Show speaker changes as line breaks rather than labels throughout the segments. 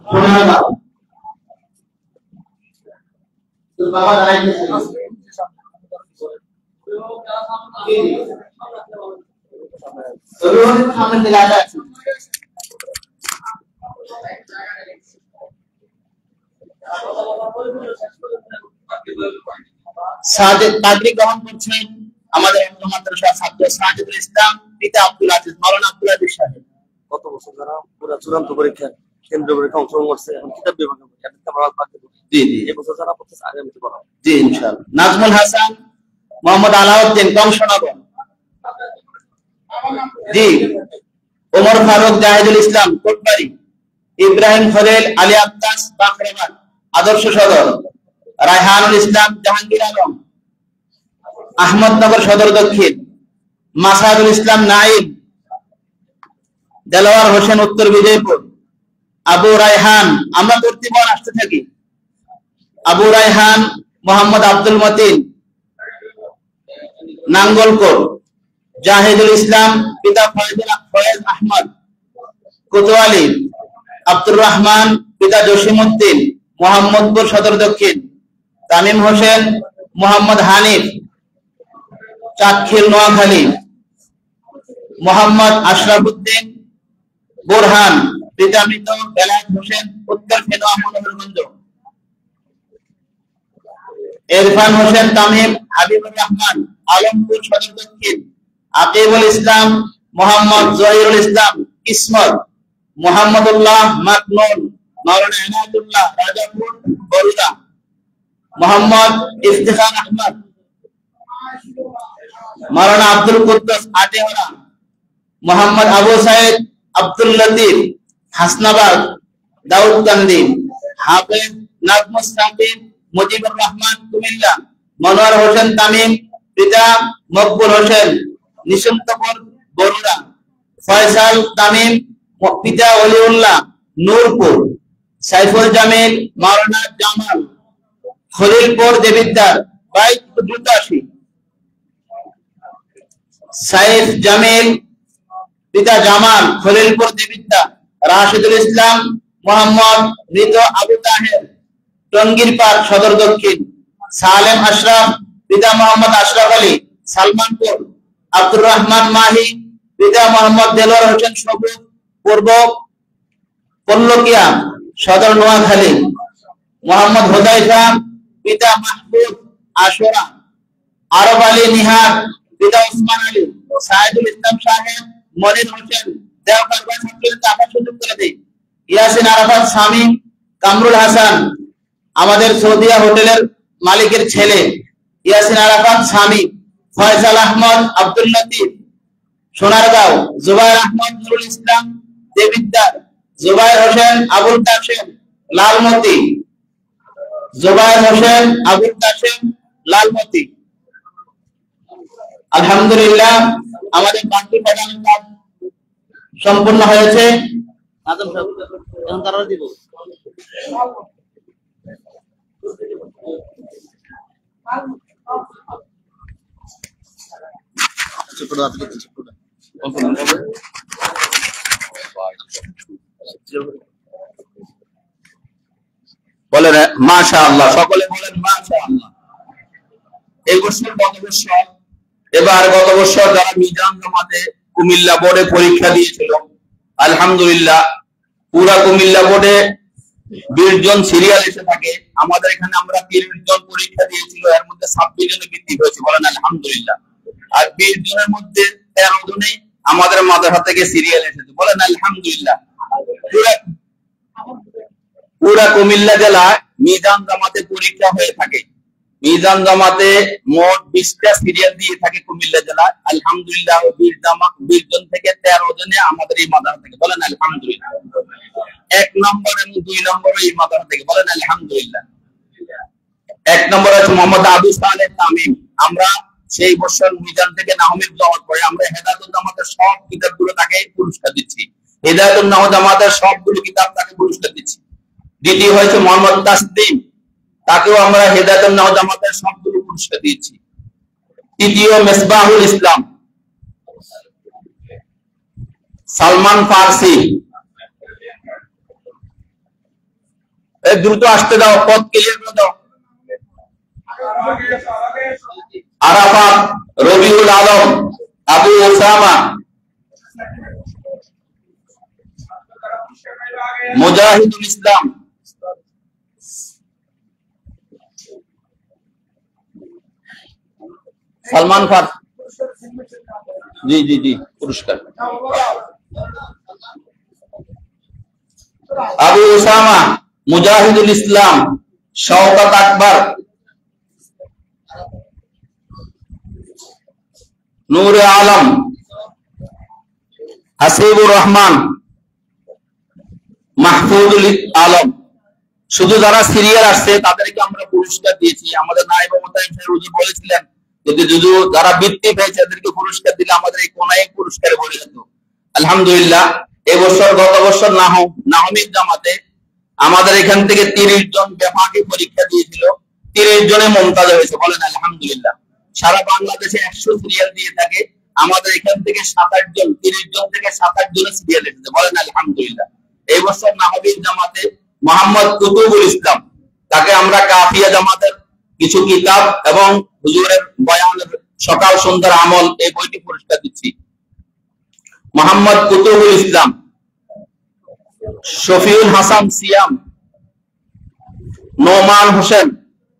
সোনারগাঁও তো বাবা দাঁড়াইতেছে সামনে থেকে আসা আছে সাজেদ কাদরি গ্রহণ করছেন আমাদের মাদ্রাসা ছাত্র সাজেদুল ইসলাম পিতা আব্দুল আজিজ মাওলানা আব্দুল আজিজ সাহেব।
গত বছর যারা পুরো চূড়ান্ত পরীক্ষা কেন্দ্রীয় পরীক্ষা অংশগ্রহণ করছে এখন কিতাব বিভাগে
জি জি
এই বছর যারা পড়তেছে আগামীতে পড়া
জি ইনশাআল্লাহ। নাজমুল হাসান মোহাম্মদ আলাউদ্দিন কংসনগর জি। ওমর ফারুক জাহিদুল ইসলাম কোটবাড়ি। ইব্রাহিম খলিল আলী আব্বাস বাখরাবাদ আদর্শ সদর। রায়হানুল ইসলাম জাহাঙ্গীর আলম আহমদনগর সদর দক্ষিণ। মাসাদুল ইসলাম নাইম দেলোয়ার হোসেন উত্তর বিজয়পুর। আবু রায়হান আমরা কর্তৃপক্ষ আসতে থাকি। আবু রায়হান মোহাম্মদ আব্দুল মতিন নাঙ্গলকোট। জাহিদুল ইসলাম পিতা ফয়েজ আহমদ কোতোয়ালি। আব্দুর রহমান পিতা জসিমউদ্দিন মোহাম্মদপুর সদর দক্ষিণ। তামিম হোসেন মোহাম্মদ হানিফ চাটখিল নোয়াখালী। মোহাম্মদ আশরাফুদ্দিন বোরহান পিতা মৃত বেলায়েত হোসেন উত্তর ফেনোয়া মনোহরগঞ্জ। ইরফান হোসেন তামিম হাবিবুর রহমান আলমপুর সদর দক্ষিণ। আকিবুল ইসলাম মোহাম্মদ জহিরুল ইসলাম কিসমত। মোহাম্মদুল্লাহ মাকনুন মাওলানা ইনায়াতুল্লাহ রাজাপুর বরুড়া। মোহাম্মদ ইফতিখার আহমদ মাওলানা আব্দুল কুদ্দুস আটেওয়ালা। মোহাম্মদ আবু সাইদ আব্দুল লতিফ হাসনাবাদ দাউদকান্দি। হাফেজ নাজমুস সাকিব মুজিবুর রহমান কুমিল্লা। মনোয়ার হোসেন তামিম পিতা মকবুল হোসেন নিশান্তপুর বরুড়া। ফয়সাল তামিম পিতা ওলিউল্লাহ নূরপুর। সাইফুল জামিল মাওলানা জামাল খলিলপুর দেবিদ্দার 2282। সাইফ জামিল পিতা জামাল খলিলপুর দেবিদ্দার। রাশিদুল ইসলাম মোহাম্মদ মৃত আবু তাহের টঙ্গীর পাড় সদর দক্ষিণ। সালেম আশরাফ পিতা মোহাম্মদ আশরাফ আলী সালমানপুর। আব্দুর রহমান মাহি পিতা মোহাম্মদ দেলোয়ার হোসেন সবুজ পূর্ব পল্লকিয়া সদর নোয়াখালী। মোহাম্মদ হুদাইফা পিতা মাহবুব আশরা। আরব আলী নিহার পিতা ওসমান আলী। সাইদুল ইসলাম সাহেব মনির হোসেন দেওঘর আবার সুযোগ করে দেয়। ইয়াসিন আরাফাত স্বামী কামরুল হাসান আমাদের সৌদিয়া হোটেলের মালিকের ছেলে ইয়াসিন আরাফাত স্বামী। ফয়সাল আহমদ আব্দুল লতিফ সোনারগাঁও। জুবাইর আহমদ নুরুল ইসলাম দেবিদ্দার। জুবাইর হোসেন আবুল কাশেম লালমতি। জুবাইর হোসেন আবুল কাশেম লালমতি। আলহামদুলিল্লাহ আমাদের পাঠ্য প্রদান কাজ সম্পূর্ণ হয়েছে। আদম সাহেব এখন তারা দিব বলেন মাশাআল্লাহ, সকলে বলেন মাশাআল্লাহ। এই বছর গত বছর এবার গত বছর যারা মিজান জামাতে কুমিল্লা বোর্ডে পরীক্ষা দিয়েছিল আলহামদুলিল্লাহ পুরা কুমিল্লা বোর্ডে 20 জন সিরিয়াল এসে থাকে। আমাদের এখানে আমরা 30 জন পরীক্ষা দিয়েছিল, এর মধ্যে 26 জনে বৃত্তি হয়েছে বলেন আলহামদুলিল্লাহ। আর 20 জনের মধ্যে 13 জনেই আমাদের মাদ্রাসা থেকে সিরিয়াল এসেছে বলেন আলহামদুলিল্লাহ। পুরা কুমিল্লা জেলায় মিজান জামাতে পরীক্ষা হয়ে থাকে। মিজান জামাতে মোট 20টা সিরিয়াল দিয়ে থাকে কুমিল্লা জেলায় আলহামদুলিল্লাহ। 20 জন থেকে 13 জনে আমাদের এই মাদ্রাসা থেকে বলেন আলহামদুলিল্লাহ। 1 নম্বর এবং 2 নম্বর এই মাদ্রাসা থেকে বলেন আলহামদুলিল্লাহ। 1 নম্বর আছে মোহাম্মদ আবু সালেহ তামিম। আমরা সেই বছর মিজান থেকে নাহমিদ জামাত পড়ে আমরা হেদায়েতুল জামাতের সব কিতাবগুলো তাকে পুরস্কার দিচ্ছি। হেদায়েতুল জামাতের সবগুলো কিতাব তাকে পুরস্কার দিচ্ছি। দ্বিতীয় হয়েছে মোহাম্মদ তাসদিম, তাকেও আমরা হেদায়েতুল জামাতের সবগুলো পুরস্কার দিয়েছি। তৃতীয় মেসবাহুল ইসলাম, সালমান ফারসি। দ্রুত আসতে দাও, পথ ক্লিয়ার করে দাও। আরাফাত রবিউল আলম, আবু ওসামা, মুজাহিদুল ইসলাম, সালমান খান। জি জি জি, পুরস্কার। আবু ওসামা, মুজাহিদুল ইসলাম, শওকত আকবর, নূরে আলম, হাসিবুর রহমান, মাহফুজুল আলম। শুধু যারা সিরিয়াল আসছে তাদেরকে আমরা পুরস্কার দিয়েছি। আমাদের নায়েব মোতায়েন ফেরুজি বলেছিলেন যদি যারা বৃত্তি পেয়েছে তাদেরকে পুরস্কার দিলে আমাদের এই কোনায় পুরস্কারে ভরে যেত। আলহামদুলিল্লাহ, এবছর গত বছর নাহমিদ জামাতে আমাদের এখান থেকে 30 জন বেফাকি পরীক্ষা দিয়েছিল, 30 জনে মুমতাজ হয়েছে। বলেন আলহামদুলিল্লাহ। সারা বাংলাদেশে 100 সিরিয়াল দিয়ে থাকে, আমাদের এখান থেকে 7-8 জন, 30 জন থেকে 7-8 জনের সিরিয়াল এসেছে। বলেন আলহামদুলিল্লাহ। এই বছর নাহমিদ জামাতে মোহাম্মদ কুতুবুল ইসলাম, তাকে আমরা কাফিয়া জামাতের কিছু কিতাব এবং হুজুরের বয়ানের সকাল সন্ধ্যার আমল এই বইটি পুরস্কার দিচ্ছি। মোহাম্মদ কুতুবুল ইসলাম, শফিউল হাসান সিয়াম, নোমান হোসেন,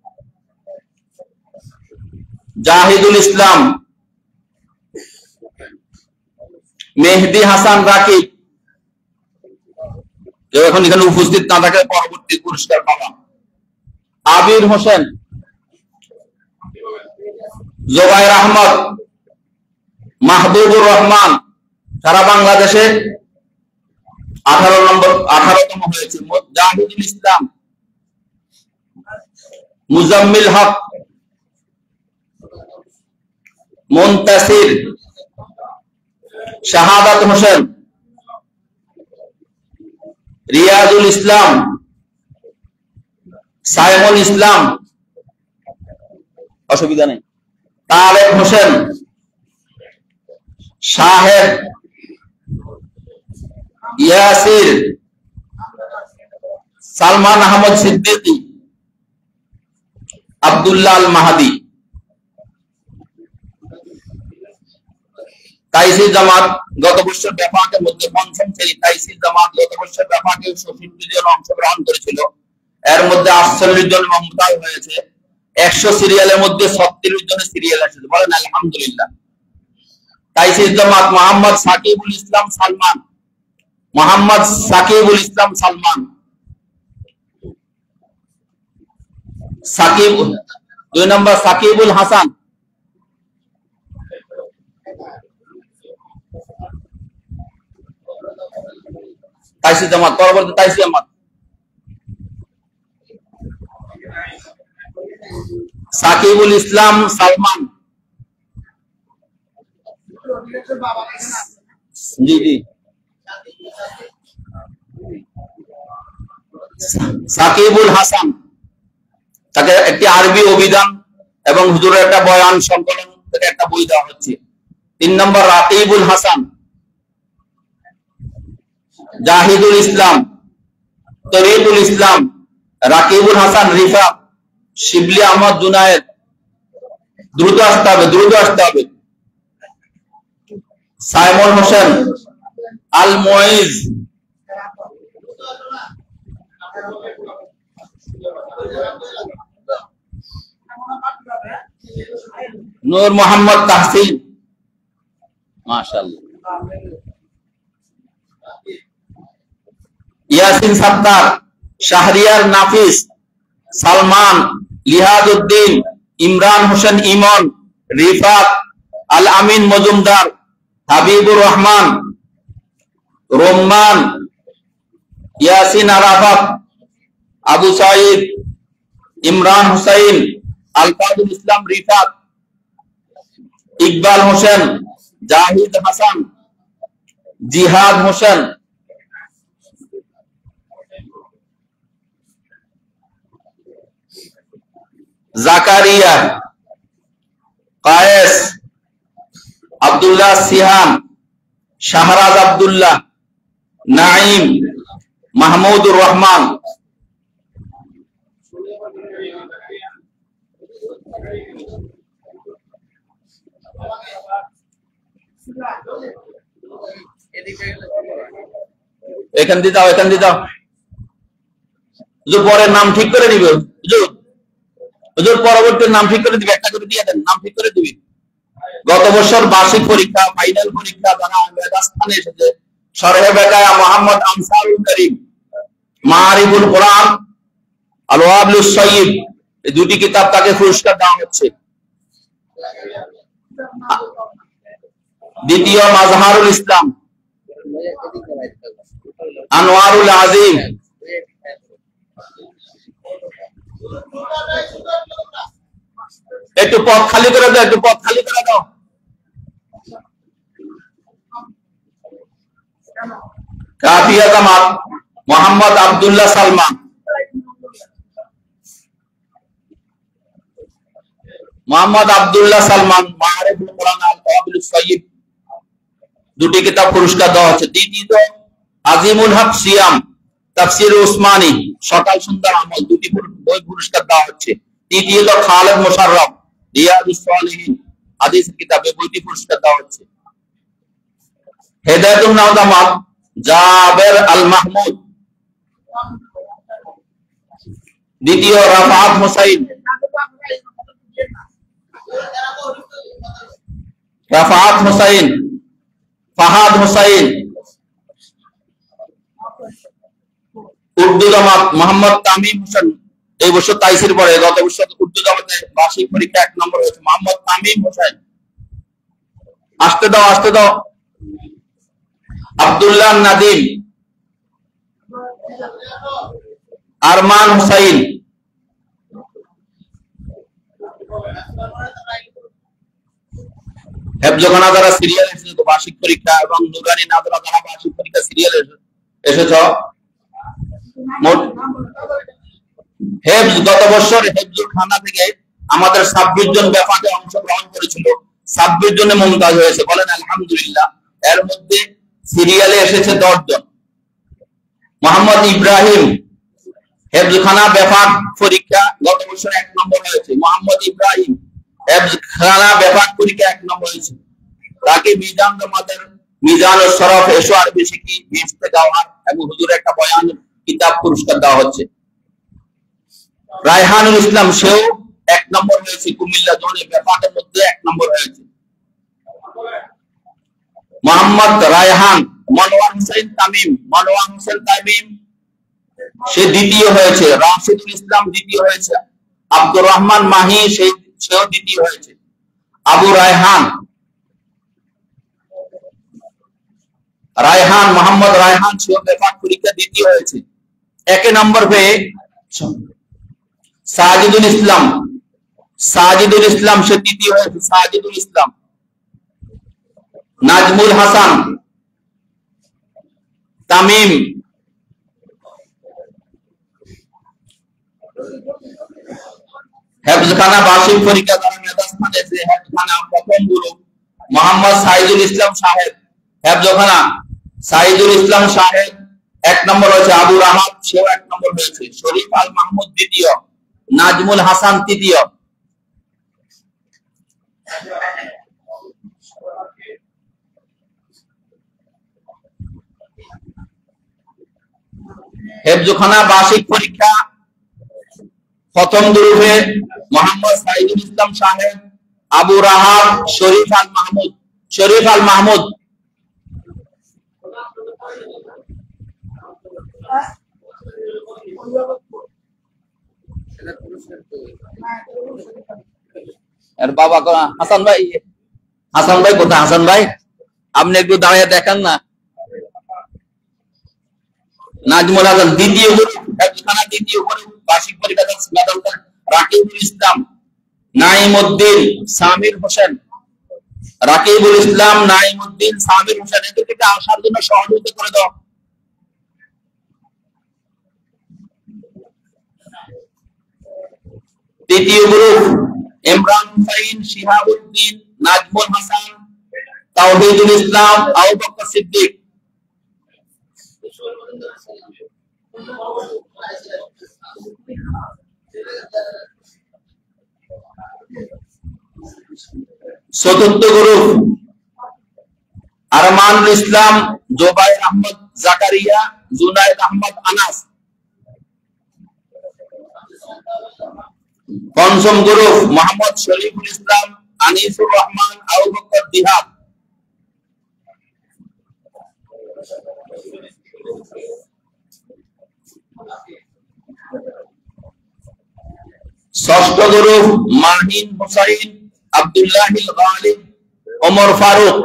জাহিদুল ইসলাম, মেহেদি হাসান রাকিব। কেউ এখন এখানে উপস্থিত না থাকলে পরবর্তী পুরস্কার পাবা। আবির হোসেন, জোবাইর আহমদ, মাহবুবুর রহমান। সারা বাংলাদেশে 18তম হয়েছে। জাহিদুল ইসলাম, মুজাম্মিল হক, মুনতাসির, শাহাদাত হোসেন, রিয়াজুল ইসলাম, সাইমুল ইসলাম, অসুবিধা নেই, তারেক হোসেন, শাহেদ, ইয়াসির, সালমান আহমদ সিদ্দিকী, আব্দুল্লাহ আল মাহাদি। তাইসির জামাত গত বছর বেফাকের মধ্যে 5ম শ্রেণী তাইসির জামাত গত বছর বেফাকে 66 জন অংশগ্রহণ করেছিল। এর মধ্যে 48 জন মুমতাজ হয়েছে। 100 সিরিয়ালের মধ্যে 36 জনের সিরিয়াল এসেছে। বলেন আলহামদুলিল্লাহ। তাইসির জামাত মোহাম্মদ সাকিবুল ইসলাম সালমান, মোহাম্মদ সাকিবুল ইসলাম সালমান, সাকিব 2 নম্বর সাকিবুল হাসান, তাইসির জামাত। পরবর্তী তাইসির জামাত সাকিবুল ইসলাম সালমান। জি জি, সাকিবুল হাসান, তাকে একটি আরবি অভিধান এবং হুজুরের একটা বয়ান সংকলন থেকে একটা বই দেওয়া হচ্ছে। 3 নম্বর রাকিবুল হাসান, জাহিদুল ইসলাম, তরিকুল ইসলাম, রাকিবুল হাসান রিফা, শিবলি আহমদ জুনায়েদ। দ্রুত আসতে হবে, দ্রুত আসতে হবে। সাইমন হোসেন আল মুইজ, নূর মোহাম্মদ তাহসিন, মাশাআল্লাহ। ইয়াসিন সাত্তার, শাহরিয়ার নাফিস, সালমান, লিহাদউদ্দিন, ইমরান হোসেন ইমন, রিফাত, আল আমিন মজুমদার, হাবিবুর রহমান, রোম্মান, ইয়াসিন আরাফাত, আবু সাইদ, ইমরান হুসাইন, আলফাজুল ইসলাম রিফাত, ইকবাল হোসেন, জাহিদ হাসান, জিহাদ হোসেন, জাকারিয়া, কায়েস, আব্দুল্লাহ সিহান, শাহরাজ আব্দুল্লাহ, নাইম, মাহমুদুর রহমান, এখান দিয়ে দাও, এখান দিয়ে দাও। হুজুর পরের নাম ঠিক করে দিবে। হুজুর হুজুর পরবর্তী নাম ঠিক করে দিবে, একটা করে দিয়ে দেন, নাম ঠিক করে দিবে। গত বছর বার্ষিক পরীক্ষা, ফাইনাল পরীক্ষা যারা মেধাস্থানে এসেছে, শরহে বেকায়া মোহাম্মদ আনসারুল করিম, মারিফুল কোরআন, আল ওয়াবিলুস সাইয়্যিব, এই দুটি কিতাব তাকে পুরস্কার দেওয়া হচ্ছে। দ্বিতীয় মাজহারুল ইসলাম, আনোয়ারুল আজিম, একটু পথ খালি করে দাও, একটু পথ খালি করে দাও। কাফিয়া জামাত মোহাম্মদ আব্দুল্লাহ সালমান, মোহাম্মদ আব্দুল্লাহ সালমান, মারিফুল কোরআন, আল ওয়াবিলুস সাইয়্যিব, দুটি কিতাব পুরস্কার দেওয়া হচ্ছে। দ্বিতীয়ত আজিমুল হক সিয়াম, তাফসির উসমানী, সকাল সন্ধ্যার আমল, দুটি বই পুরস্কার দেওয়া হচ্ছে। তৃতীয়ত খালেদ মোশাররফ, রিয়াদুস সালিহিন, হাদিস কিতাবে বইটি পুরস্কার দেওয়া হচ্ছে। হেদায়েতুন নাওদামাত জাবের আল মাহমুদ, দ্বিতীয় রাফাত হোসাইন, রাফাত হোসাইন, ফাহাদ হোসাইন। উর্দু জামাত মোহাম্মদ তামিম হোসেন, এই বছর তাইসির পড়ে, গত বছর উর্দু জামাতে বার্ষিক পরীক্ষা 1 নম্বর হয়েছে মোহাম্মদ তামিম হোসেন। আসতে দাও, আসতে দাও। আব্দুল্লাহ নাদিম, আরমান হুসাইন, হেফজখানা যারা সিরিয়াল এসেছে বার্ষিক পরীক্ষা, এবং নুরানি নাজরা যারা বার্ষিক পরীক্ষা সিরিয়াল এসেছ, মোট হেফজ গত বছর হেফজুল খানা থেকে আমাদের 26 জন ব্যাপারে অংশগ্রহণ করেছিল, 26 জনে মুমতাজ হয়েছে, বলেন আলহামদুলিল্লাহ। এর মধ্যে সিরিয়ালে এসেছে 10 জন। মোহাম্মদ ইব্রাহিম, হেফজখানা ব্যাপার পরীক্ষা গত বছর 1 নম্বর হয়েছে। মোহাম্মদ ইব্রাহিম হেফজখানা ব্যাপার পরীক্ষা 1 নম্বর হয়েছে। তাকে মিজান জামাতের মিজান ও শরফ এসো আরবি শিখি, হিফজে গাওয়ার এবং হুজুর একটা বয়ান কিতাব পুরস্কার দেওয়া হচ্ছে। রায়হানুল ইসলাম, সেও 1 নম্বর হয়েছে, কুমিল্লা জোনে ব্যাপারের মধ্যে 1 নম্বর হয়েছে। মোহাম্মদ রায়হান, মনোয়ার হোসেন তামিম, মনোয়ার হোসেন তামিম সে দ্বিতীয় হয়েছে। রাশিদুল ইসলাম দ্বিতীয় হয়েছে। আব্দুর রহমান মাহি সেও দ্বিতীয় হয়েছে। আবু রায়হান, রায়হান মোহাম্মদ রায়হান সেও ব্যাপার পরীক্ষা দ্বিতীয় হয়েছে। 1 নম্বর পেয়ে সাজিদুল ইসলাম, সাজিদুল ইসলাম সে তৃতীয় হয়েছে। সাজিদুল ইসলাম, নাজমুল হাসান তামিম, হেফজখানা বার্ষিক পরীক্ষা যারা মেধাস্থান এসে হেফজখানা প্রথম গুরু মোহাম্মদ সাইদুল ইসলাম সাহেব, হেফজখানা সাইদুল ইসলাম সাহেব 1 নম্বর হয়েছে। আবু রাহাত সেও 1 নম্বর হয়েছে। শরীফ আল মাহমুদ দ্বিতীয়, নাজমুল হাসান তৃতীয়। হেফজখানা বার্ষিক পরীক্ষা প্রথম গ্রুপে মোহাম্মদ সাইদুল ইসলাম সাহেব, আবু রাহাত, শরীফ আল মাহমুদ, শরীফ আল মাহমুদ। আর বাবা হাসান ভাই, হাসান ভাই কোথায়? হাসান ভাই আপনি একটু দাঁড়িয়ে দেখান না। নাজমুল হাসান দ্বিতীয় গ্রুপ, হেফজখানা দ্বিতীয় গ্রুপ বার্ষিক পরীক্ষা মেধাস্থান। রাকিবুল ইসলাম, নাইমউদ্দিন, সামির হোসেন, রাকিবুল ইসলাম, নাইমউদ্দিন, সামির হোসেন, এদেরকে আসার জন্য সহযোগিতা করে দাও। তৃতীয় গ্রুপ ইমরান হুসাইন, শিহাবুদ্দিন, নাজমুল হাসান, তাওহীদুল ইসলাম, আবু বকর সিদ্দিক। চতুর্থ গ্রুপ আরমানুল ইসলাম, জোবায়ের আহমদ জাকারিয়া, জুনায়েদ আহমদ আনাস। পঞ্চম গ্রুপ মোহাম্মদ শরীফুল ইসলাম, আনিসুর রহমান, আবু বকর দিহাব। ষষ্ঠ গ্রুপ মাহিন হুসাইন, আব্দুল্লাহ গালিব, ওমর ফারুক।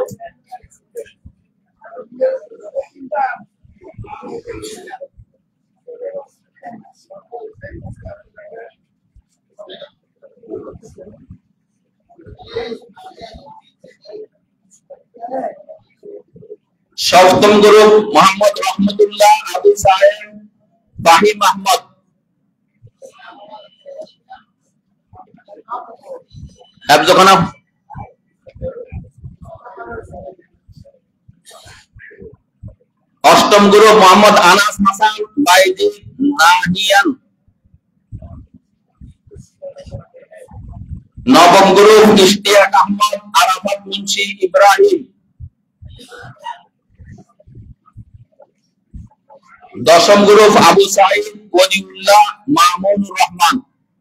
সপ্তম গ্রুপ মোহাম্মদ রহমতুল্লাহ, আবু সাহেব, ফাহিম আহমদ। অষ্টম গ্রুপ মোহাম্মদ আনাস হাসান, বাইজি নাহিয়ান। নবম গ্রুপ ইশতিয়াক আহমদ, আরাফাত মুন্সি, ইব্রাহিম। দশম গ্রুপ আবু সাঈদ, ওয়ালিউল্লাহ, মামুনুর রহমান।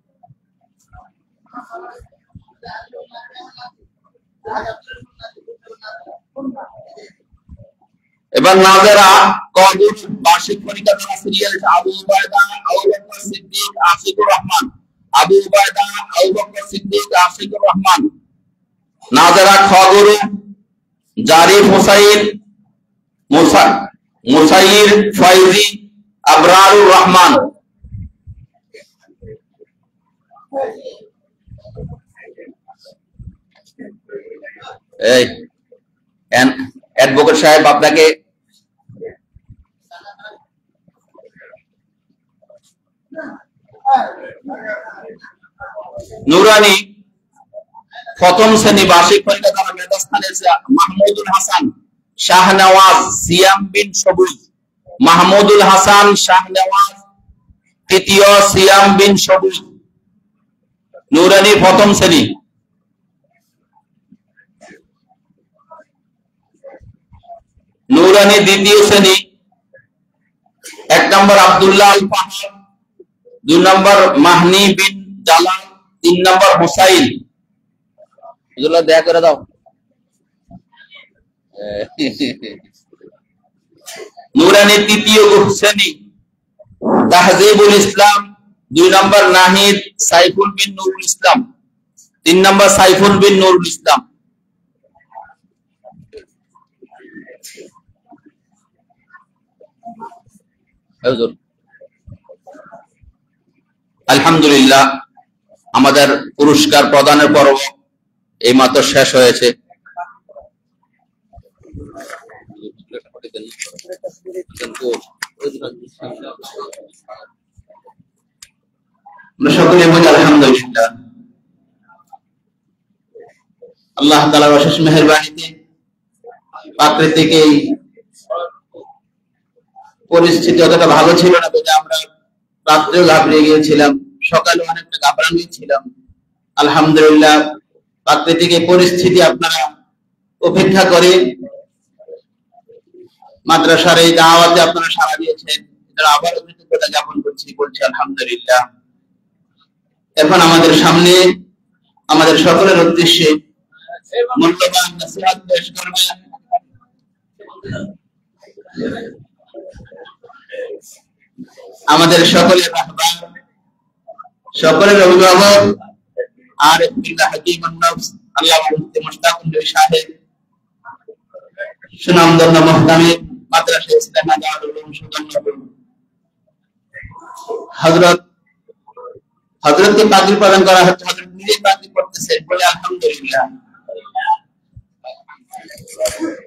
এবার নাজেরা কবুল বার্ষিক পরীক্ষা দ্বারা সিরিয়াল আবু উবায়দা, আবু বকর সিদ্দিক, আশিকুর রহমান। আবু উবায়দা, আবু বকর সিদ্দিক, আশিকুর রহমান। নাজেরা খগুরু জারিফ হুসাইন, মুসাইর ফয়জি, আবরারুর রহমান। এই অ্যাডভোকেট সাহেব আপনাকে নুরানি প্রথম শ্রেণী বার্ষিক পরীক্ষা দ্বারা মেধাস্থানে মাহমুদুল হাসান, শাহনওয়াজ, সিয়াম বিন সবুজ। মাহমুদুল হাসান, শাহনওয়াজ তৃতীয়, সিয়াম বিন সবুজ। নুরানি প্রথম শ্রেণী। নুরানি দ্বিতীয় শ্রেণী। 1 নম্বর আব্দুল্লাহ আল পাহাড়, 2 নম্বর মাহনি বিন জালাল, 3 নম্বর হুসাইন। এগুলো দেখা করে দাও। নুরানি তৃতীয় শ্রেণী। তাহজিবুল ইসলাম, 2 নম্বর নাহিদ সাইফুল বিন নুরুল ইসলাম, 3 নম্বর সাইফুল বিন নুরুল ইসলাম। আলহামদুলিল্লাহ, আমাদের পুরস্কার প্রদানের পর্ব এইমাত্র শেষ হয়েছে। সকলে বলি আলহামদুলিল্লাহ। আল্লাহ তাআলার অশেষ মেহেরবানিতে প্রাকৃতিক এই পরিস্থিতি অতটা ভালো ছিল না, বলে আমরা রাত্রেও ঘাবড়িয়ে গিয়েছিলাম, সকালে অনেকটা ঘাবড়ানোই ছিলাম। আলহামদুলিল্লাহ, প্রাকৃতিক এই পরিস্থিতি আপনারা উপেক্ষা করে মাদ্রাসার এই দাওয়াতে আপনারা সাড়া দিয়েছেন, এটা আবারও কৃতজ্ঞতা জ্ঞাপন করছি, বলছি আলহামদুলিল্লাহ। এখন আমাদের সামনে আমাদের সকলের উদ্দেশ্যে মূল্যবান নসিহত পেশ করবেন আমাদের সকলের রাহবার, সকলের অভিভাবক আর হাকিমুন নফস আল্লামা মুফতি মুশতাকুল সাহেব, সুনামধন্য মুহতামিম মাদ্রাসা ইসলামিয়া দারুল উলুম সুদর্শনপুর। হযরতকে পাগড়ি প্রদান করা হচ্ছে, হযরত নিজেই পাগড়ি পড়তেছেন, বলে আলহামদুলিল্লাহ।